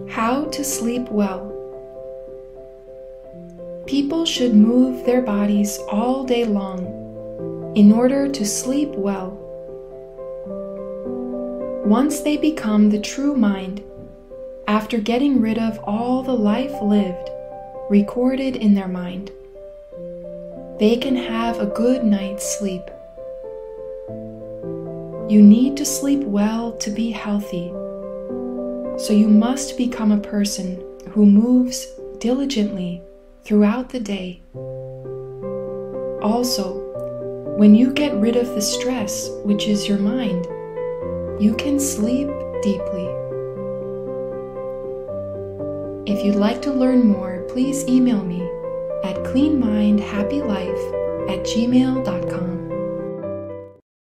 How to sleep well. People should move their bodies all day long in order to sleep well. Once they become the true mind, after getting rid of all the life lived, recorded in their mind, they can have a good night's sleep. You need to sleep well to be healthy, so you must become a person who moves diligently throughout the day. Also, when you get rid of the stress, which is your mind, you can sleep deeply. If you'd like to learn more, please email me at cleanmindhappylife@gmail.com.